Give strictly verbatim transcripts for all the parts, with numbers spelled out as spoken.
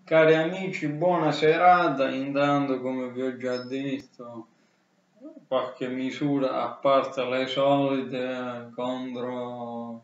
Cari amici, buona serata. Intanto, come vi ho già detto, qualche misura, a parte le solite, contro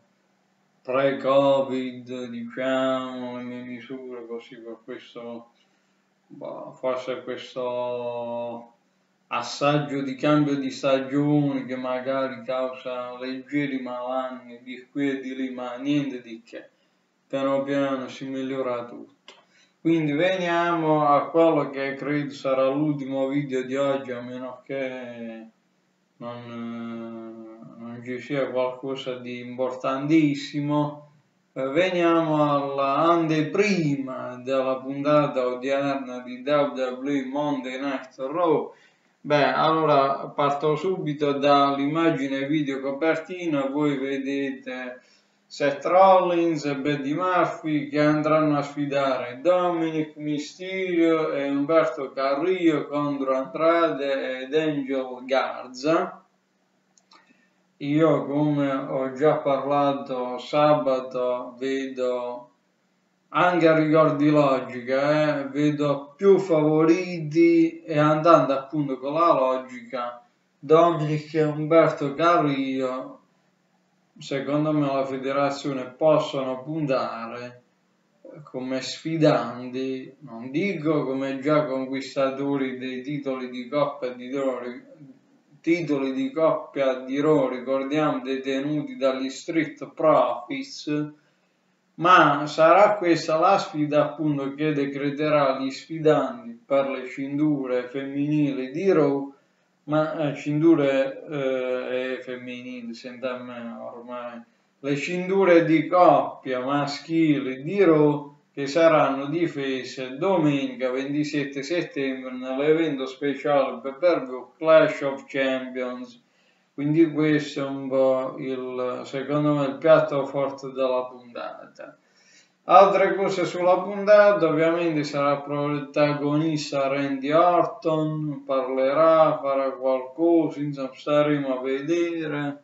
pre-Covid, diciamo, le mie misure così per questo, boh, forse questo assaggio di cambio di stagione che magari causa leggeri malanni di qui e di lì, ma niente di che. Piano piano si migliora tutto. Quindi veniamo a quello che credo sarà l'ultimo video di oggi, a meno che non, eh, non ci sia qualcosa di importantissimo. Eh, veniamo alla anteprima della puntata odierna di W W E Monday Night Raw. Beh, allora parto subito dall'immagine video copertina. Voi vedete Seth Rollins e Buddy Murphy che andranno a sfidare Dominic Mysterio e Umberto Carrillo contro Andrade ed Angel Garza. Io, come ho già parlato sabato, vedo anche a rigor di logica, eh, vedo più favoriti, e andando appunto con la logica, Dominic e Umberto Carrillo. Secondo me la federazione possono puntare come sfidanti, non dico come già conquistatori dei titoli di coppia di Raw, titoli di coppia di Raw, ricordiamo, detenuti dagli Street Profits, ma sarà questa la sfida appunto che decreterà gli sfidanti per le cinture femminili di Raw. Ma eh, cinture eh, femminili, senta a me ormai, le cinture di coppia maschili di Raw che saranno difese domenica ventisette settembre nell'evento speciale pay-per-view Clash of Champions. Quindi questo è un po' il, secondo me, il piatto forte della puntata. Altre cose sulla puntata, ovviamente sarà protagonista Randy Orton, parlerà, farà qualcosa, insomma staremo a vedere.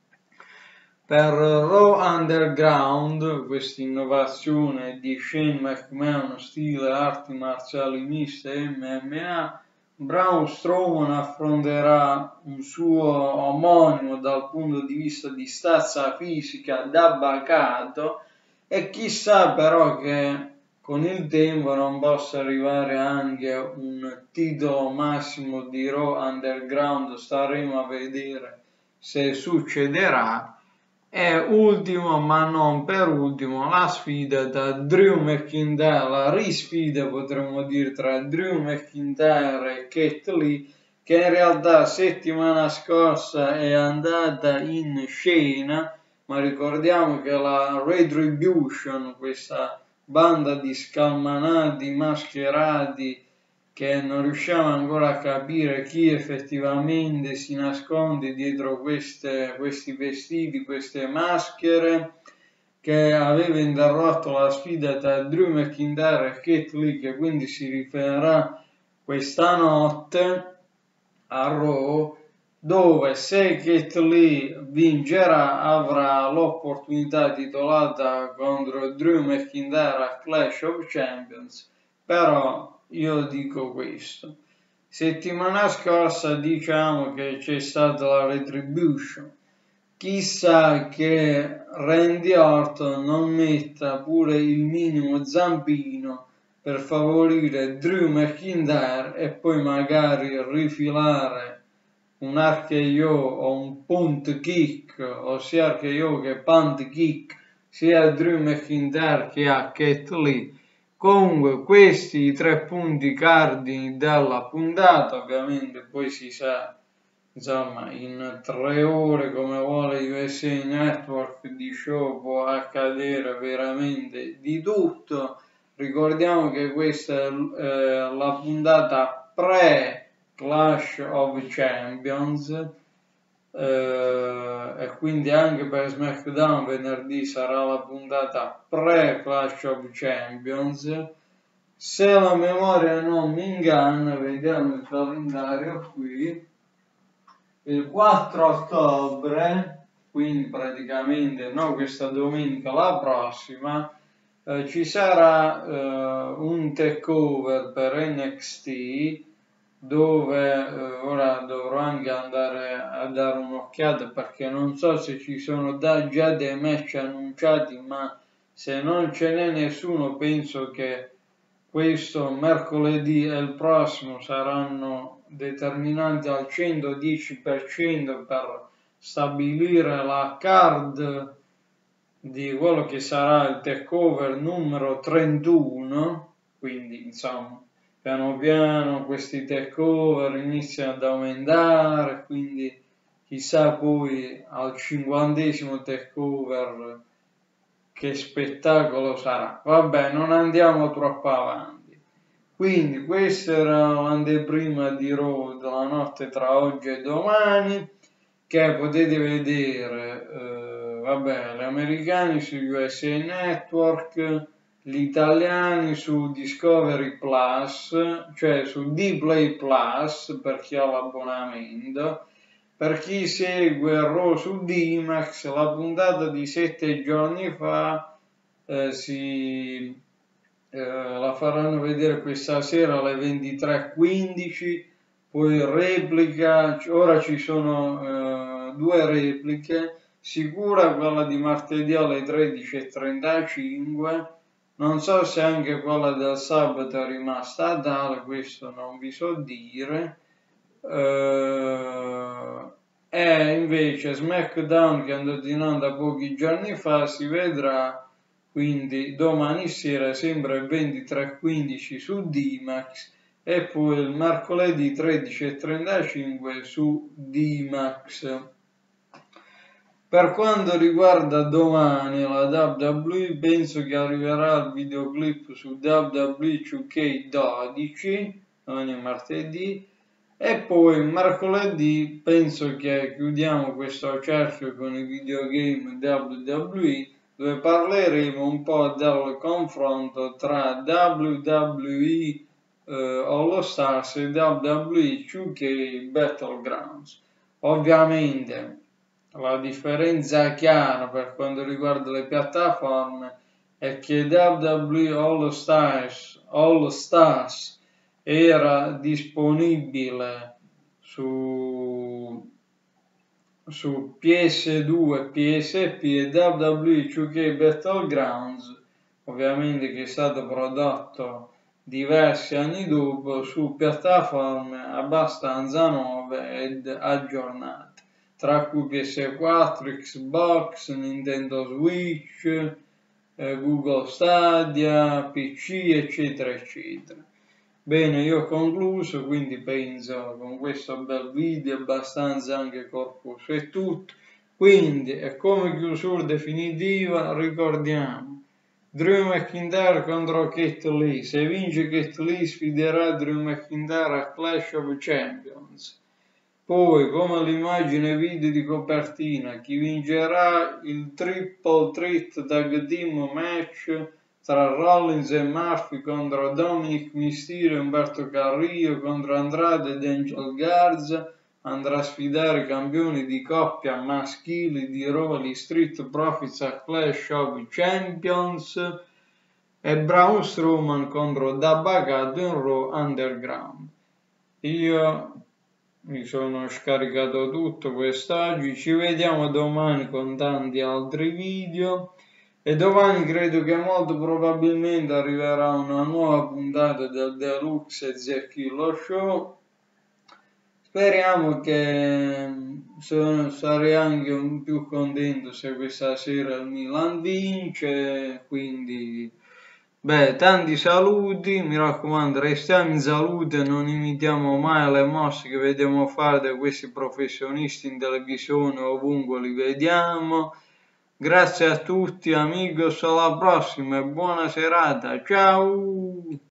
Per Raw Underground, questa innovazione di Shane McMahon stile arti marziali miste e M M A, Braun Strowman affronterà un suo omonimo dal punto di vista di stazza fisica da bacato, e chissà però che con il tempo non possa arrivare anche un titolo massimo di Raw Underground. Staremo a vedere se succederà. E ultimo, ma non per ultimo, la sfida tra Drew McIntyre, la risfida potremmo dire tra Drew McIntyre e Keith Lee, che in realtà settimana scorsa è andata in scena, ma ricordiamo che la Retribution, questa banda di scalmanati mascherati che non riusciamo ancora a capire chi effettivamente si nasconde dietro queste, questi vestiti, queste maschere, che aveva interrotto la sfida tra Drew McIntyre e Keith Lee, che quindi si riferirà questa notte a Raw, dove se Keith Lee vincerà avrà l'opportunità titolata contro Drew McIntyre a Clash of Champions. Però io dico questo: settimana scorsa diciamo che c'è stata la Retribution, chissà che Randy Orton non metta pure il minimo zampino per favorire Drew McIntyre e poi magari rifilare un R K O o un punt kick, ossia R K O che punt kick, sia a Drew McIntyre che a Keith Lee. Comunque questi i tre punti cardini della puntata. Ovviamente poi si sa, insomma, in tre ore, come vuole U S A Network, di show può accadere veramente di tutto. Ricordiamo che questa è eh, la puntata pre Clash of Champions, eh, e quindi anche per SmackDown venerdì sarà la puntata pre Clash of Champions. Se la memoria non mi inganna, vediamo il calendario qui, il quattro ottobre, quindi praticamente non questa domenica, la prossima, eh, ci sarà eh, un takeover per N X T dove eh, ora dovrò anche andare a dare un'occhiata perché non so se ci sono da, già dei match annunciati, ma se non ce n'è nessuno penso che questo mercoledì e il prossimo saranno determinanti al centodieci per cento per stabilire la card di quello che sarà il takeover numero trentuno, quindi insomma piano piano questi takeover iniziano ad aumentare, quindi chissà poi al cinquantesimo takeover che spettacolo sarà. Vabbè, non andiamo troppo avanti. Quindi questa era l'anteprima di Raw della notte tra oggi e domani, che potete vedere, eh, vabbè, gli americani su U S A Network, gli italiani su Discovery Plus, cioè su D-Play Plus per chi ha l'abbonamento. Per chi segue Raw su D-Max, la puntata di sette giorni fa eh, si, eh, la faranno vedere questa sera alle ventitré e quindici, poi replica, ora ci sono eh, due repliche, sicura quella di martedì alle tredici e trentacinque, non so se anche quella del sabato è rimasta tale, questo non vi so dire. Uh, e invece SmackDown, che è andato in onda pochi giorni fa, si vedrà quindi domani sera sempre alle ventitré e quindici su D-Max e poi il mercoledì tredici e trentacinque su D-Max. Per quanto riguarda domani la W W E, penso che arriverà il videoclip su W W E due K dodici ogni martedì. E poi mercoledì penso che chiudiamo questo cerchio con i videogame W W E, dove parleremo un po' del confronto tra W W E eh, All Stars e W W E due K Battlegrounds. Ovviamente la differenza chiara per quanto riguarda le piattaforme è che W W E All Stars, All Stars era disponibile su, su P S due, P S P e W W E due K Battlegrounds, ovviamente che è stato prodotto diversi anni dopo su piattaforme abbastanza nuove ed aggiornate, tra cui P S quattro, Xbox, Nintendo Switch, eh, Google Stadia, P C, eccetera, eccetera. Bene, io ho concluso, quindi penso con questo bel video abbastanza anche corposo è tutto. Quindi, e come chiusura definitiva, ricordiamo Drew McIntyre contro Keith Lee. Se vince Keith Lee sfiderà Drew McIntyre a Clash of Champions. Poi, come l'immagine video di copertina, chi vincerà il Triple Threat Tag Team Match tra Rollins e Murphy contro Dominic Mysterio e Umberto Carrillo contro Andrade ed Angel Garza, andrà a sfidare i campioni di coppia maschili di Raw, gli Street Profits a Clash of Champions, e Braun Strowman contro Dabba-Kato in Raw Underground. Io mi sono scaricato tutto quest'oggi, ci vediamo domani con tanti altri video e domani credo che molto probabilmente arriverà una nuova puntata del Deluxe Zecchino Show. Speriamo che sarei anche un più contento se questa sera il Milan vince, quindi beh, tanti saluti, mi raccomando, restiamo in salute, non imitiamo mai le mosse che vediamo fare da questi professionisti in televisione ovunque li vediamo. Grazie a tutti amigos, alla prossima e buona serata, ciao!